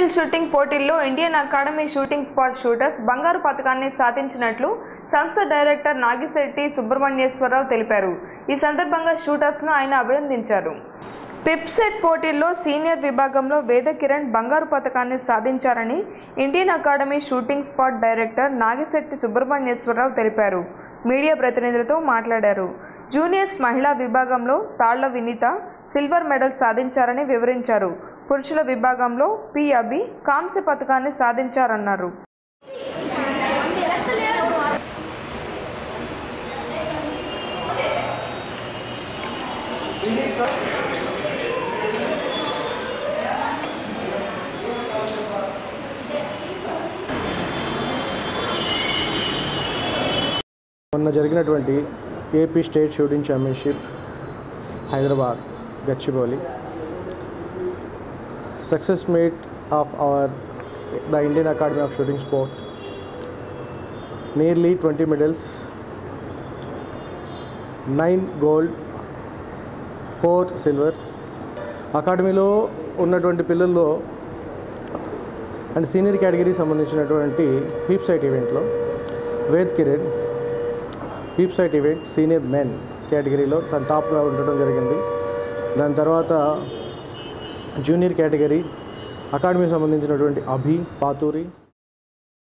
Idol shooting పోటీల్లో Indian academy shooting spot shooters బంగారు పతకాన్ని సాధించినట్లు సంస్థ డైరెక్టర్ నాగిశెట్టి సుబ్రహ్మణ్యేశ్వరరావు తెలిపారు. ఈ సందర్భంగా షూటర్స్ను ఆయన అభినందించారు. పిప్సెట్ పోటీల్లో సీనియర్ విభాగంలో వేద కిరణ్ బంగారు పతకాన్ని సాధించారని Indian academy shooting spot director Nagishetti Subrahmanyeswararao తెలిపారు. మీడియా ప్రతినిధులతో మాట్లాడారు. జూనియర్స్ మహిళా విభాగంలో తాళ్ల వినీత సిల్వర్ మెడల్ సాధించారని వివరించారు. పురుషుల విభాగంలో పి అభి కాంస్య పతకాన్ని సాధించారన్నారు. మొన్న జరిగినటువంటి AP state shooting championship Hyderabad Gachibowli success made of the Indian Academy of Shooting Sport, nearly 20 medals, 9 gold, 4 silver. అకాడమీలో ఉన్నటువంటి పిల్లల్లో అండ్ సీనియర్ కేటగిరీకి సంబంధించినటువంటి పీప్ సైట్ ఈవెంట్లో Ved Kiran peep sight event senior men కేటగిరీలో తన టాప్గా ఉండటం జరిగింది. దాని తర్వాత జూనియర్ కేటగిరీ అకాడమీకి సంబంధించినటువంటి అభి పాతూరి